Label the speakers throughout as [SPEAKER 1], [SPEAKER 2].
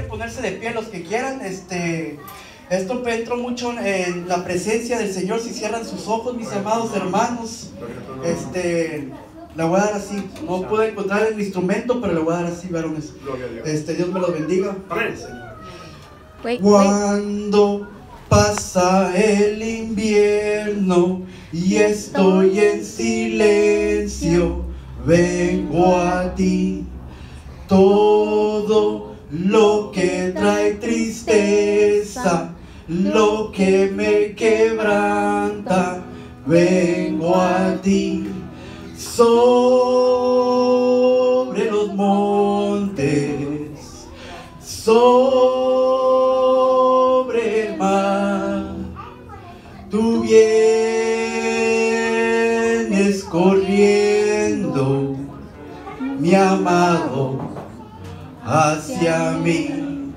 [SPEAKER 1] ponerse de pie los que quieran. Esto entró mucho en la presencia del Señor. Si cierran sus ojos, mis amados hermanos, la voy a dar así. No puedo encontrar el instrumento, pero le voy a dar así, varones. Dios me los bendiga. Cuando pasa el invierno y estoy en silencio, vengo a ti. Todo lo que trae tristeza, lo que me quebranta, vengo a ti. Sobre los montes, sobre el mar, tú vienes corriendo, mi amado, hacia mí.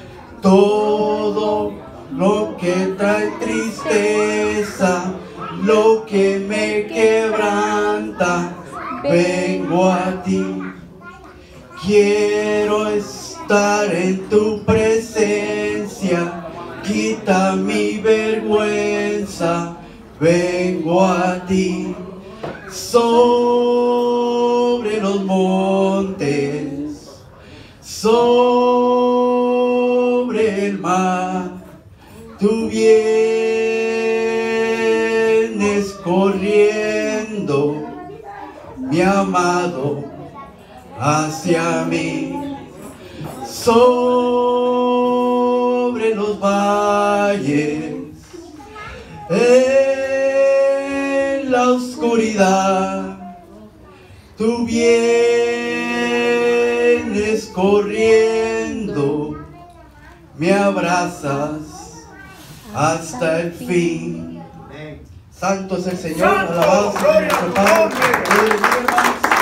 [SPEAKER 1] Todo lo que trae tristeza, lo que me quebranta, vengo a ti. Quiero estar en tu presencia, quita mi vergüenza, vengo a ti. Sobre los montes, sobre el mar, tú vienes corriendo, mi amado, hacia mí. Sobre los valles, en la oscuridad, tú vienes corriendo, me abrazas hasta el fin. Santo es el Señor, alabado sea nuestro Padre.